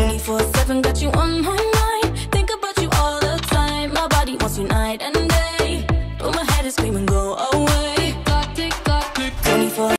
24/7, got you on my mind. Think about you all the time. My body wants you night and day. Put my